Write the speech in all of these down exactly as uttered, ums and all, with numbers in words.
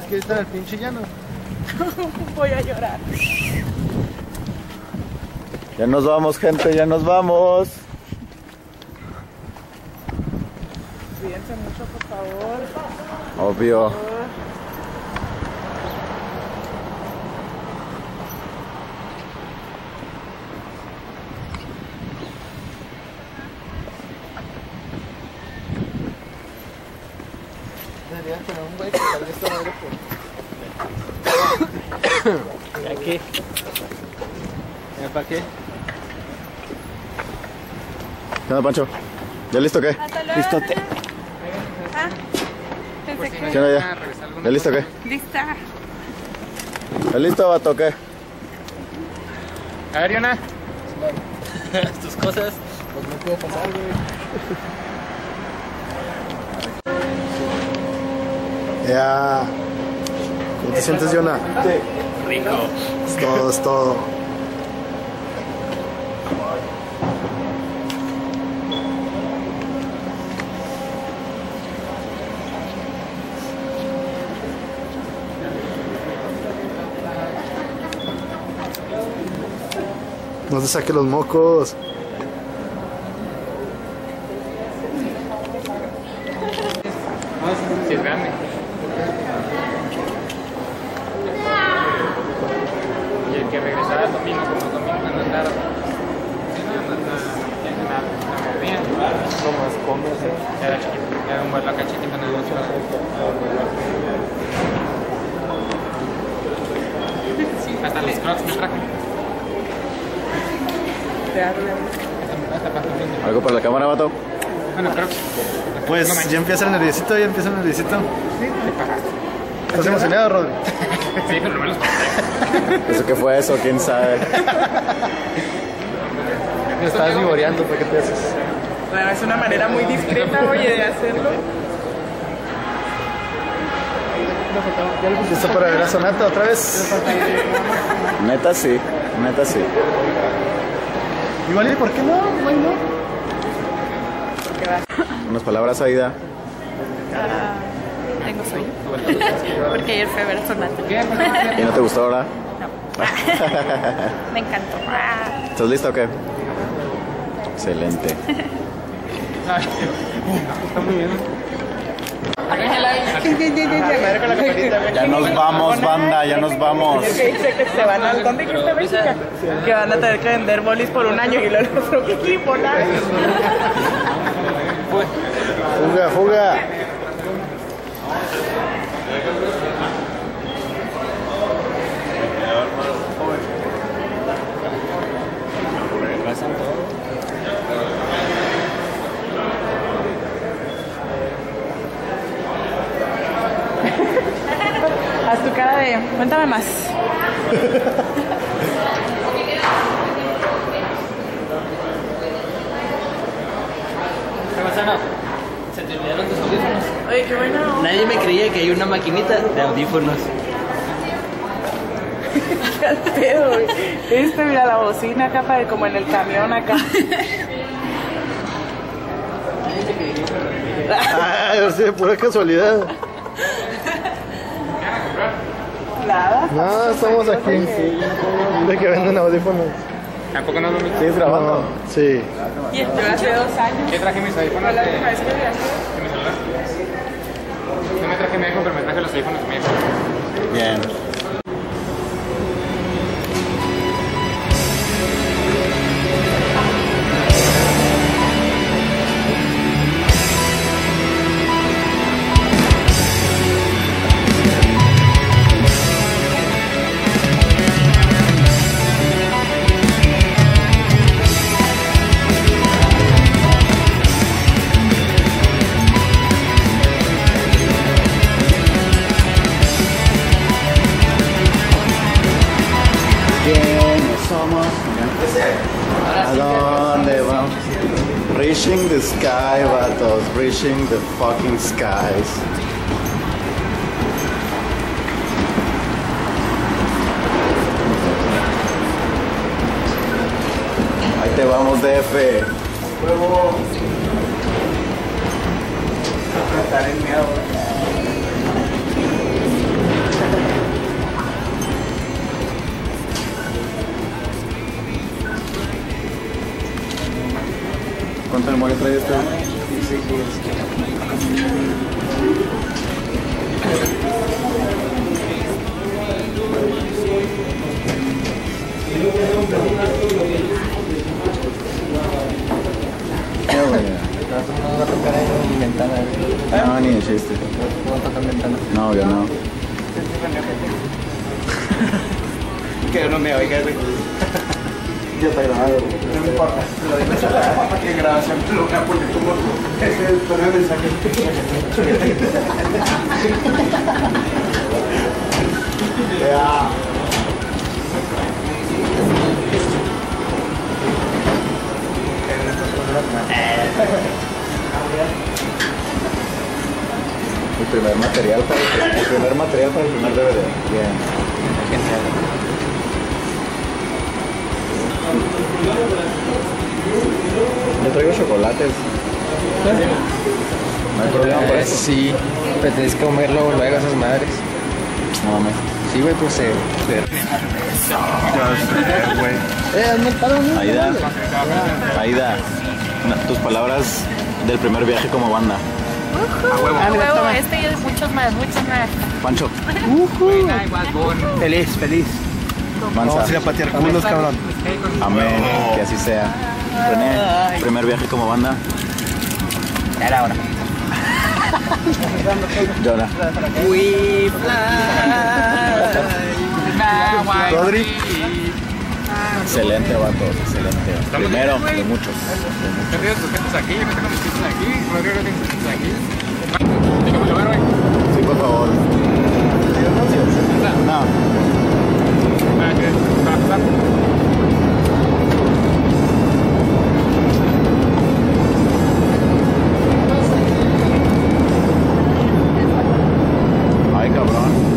es que está en el pinche llano. Voy a llorar. Ya nos vamos, gente, ya nos vamos. Cuídense mucho, por favor. Obvio. Por favor. Deberían tener un güey que salga esta madre por... ¿Ya qué? ¿Ya para qué? ¿Qué onda, Pancho? ¿Ya listo o qué? Listote. Ah, pensé que... ¿Qué onda ya? ¿Ya listo o qué? Lista. ¿Ya listo, vato o qué? A ver, Yona. Tus cosas. Pues no puede pasar, güey. Ya. ¿Cómo te sientes, Yona? Rico. Es todo, es todo. No te saque los mocos. Sí, es grande. Y el que regresara el domingo, como el domingo no andara. Sí, no, no, no, no, no me veía. No más comes, eh. Era chiquito, era un vuelo acá chiquito en el otro. Hasta los crocs me traje. ¿Algo para la cámara, vato? Bueno, crocs. Pues No manches. ya empieza el nerviosito, ya empieza el nerviosito. Sí, te pagaste. ¿Estás emocionado, Rodri? Sí, pero no me los pasé. ¿Eso qué fue eso? ¿Quién sabe? Me estás vivoreando, ¿por qué te haces? Bueno, es una manera muy discreta, oye, de hacerlo. ¿Listo para ver a Sonata otra vez? Neta sí, neta sí. Igual, ¿y por qué no? Igual no. Porque vas. Unas palabras, Aida. Ah, tengo sueño. Porque ayer fui a ver a Sonata. ¿Y no te gustó ahora? No. Me encantó. Ah. ¿Estás lista o qué? Excelente. Está muy bien. Ya nos vamos, banda, ya nos vamos. Que dice que se van al... ¿Dónde que está México? Que van a tener que vender bolis por un año y luego otro equipo, nada. Fuga, fuga. Haz tu cara de... Cuéntame más. ¿Qué pasa, no? Se te olvidaron tus audífonos. Oye, qué bueno. Nadie me creía que hay una maquinita de audífonos. Qué pedo, güey. Este, mira la bocina acá, para como en el camión acá. Ah, yo sé, pura casualidad. Nada. No, estamos aquí. De que venden audífonos. Tampoco no lo mismo. ¿Sigues grabando? Sí. Y entró hace dos años. ¿Qué traje mis audífonos? Fue la de- última vez que viajé. de mi celular? No me traje mi iPhone, pero me traje los audífonos de mi iPhone. Bien. ¿Quiénes somos? ¿A dónde vamos? Reaching the sky, vatos. Reaching the fucking skies. Ahí te vamos, D F. Huevo. Estar en miedo. como que trae este. Qué bueno. No va a tocar ahí en ventana. No, ni de chiste. No va a tocar ventana. No, yo no. Que no me oiga, güey. Ya está grabado. No me importa. Lo de la que grabación lo voy a poner como ese es el primer mensaje. Ya. El primer material para el, el primer material para el primer D V D. Bien. Genial. Yo traigo chocolates. No hay problema por eso. Sí, pero tienes que comerlo luego esas madres. No mames. Sí, güey, pues se... Eh, hazme el paro, ¿no? Aida, Aida, una- tus palabras del primer viaje como banda. A huevo. Ah, mira, Huevo, toma. este y muchos más, muchos más. Pancho, Ay, más bon. Feliz, feliz. Manza. Vamos a ir a patear culos, cabrón. Amén, que así sea. René, primer viaje como banda. Ya era hora. Jonah. We fly. Rodri. Excelente, vato, excelente. Primero de muchos. Yo tengo sujetos aquí, yo tengo mis sujetos aquí, Rodrigo tiene sus sujetos aquí. Déjame lo ver, güey. Sí, por favor. No. Ah, ¿qué? ¿Para pasar? Ay, cabrón.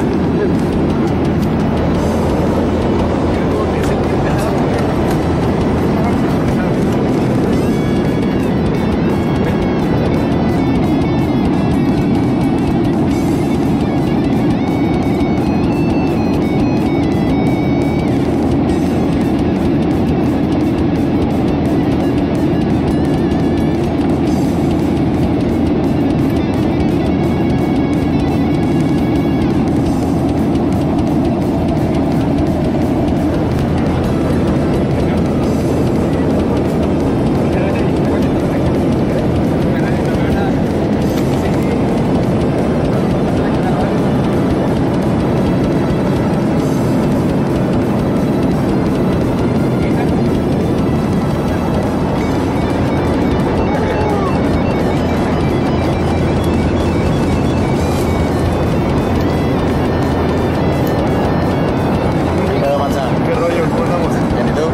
Pedo, manza. ¿Qué rollo? ¿Cómo andamos? ¿Bien y tú?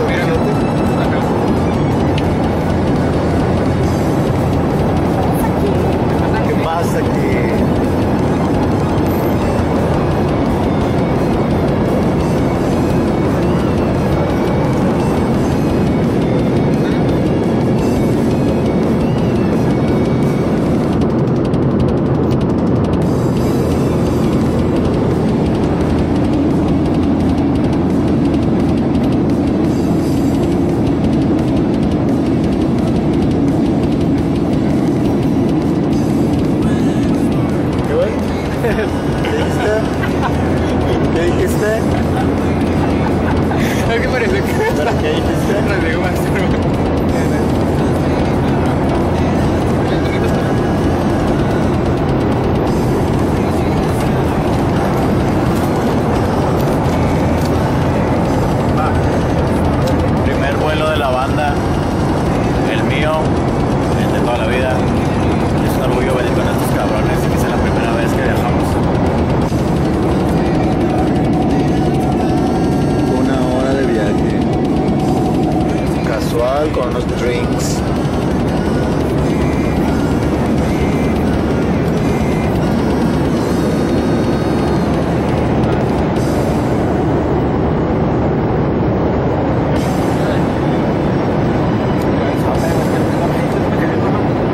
¿Qué pasa aquí? ¿Qué güey? ¿Qué dijiste? ¿Qué dijiste? ¿Sabes qué parece? ¿Espera, qué dijiste? Rodrigo va a ser, Primer vuelo de la banda, el mío, el de toda la vida. Es un orgullo venir con estos cabrones y que sea la primera vez que viajamos. Una hora de viaje. Casual con unos drinks.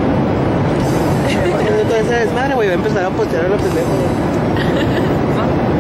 Esa desmadre, güey, va a empezar a postear a los pendejos.